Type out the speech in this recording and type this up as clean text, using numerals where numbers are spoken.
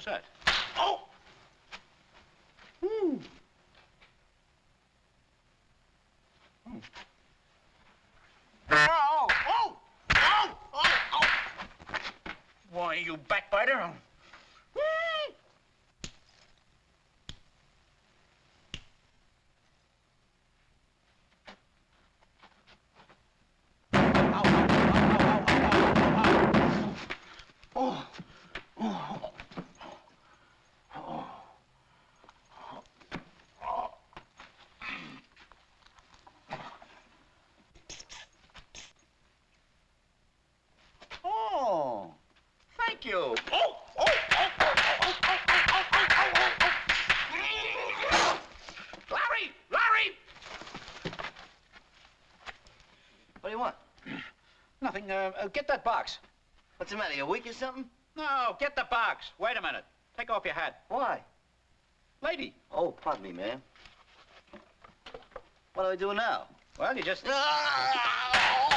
What's that? Oh! Ooh. Hmm. Oh! Oh! Oh! Oh! Oh! Why, you backbiter? Oh! Oh! Oh, thank you. Oh, oh, oh, oh, oh, oh, oh, oh, oh, oh, oh. Larry! Larry! What do you want? Nothing. Get that box. What's the matter? You weak or something? No, get the box. Wait a minute. Take off your hat. Why? Lady. Oh, pardon me, man. What do I do now? Well, you just...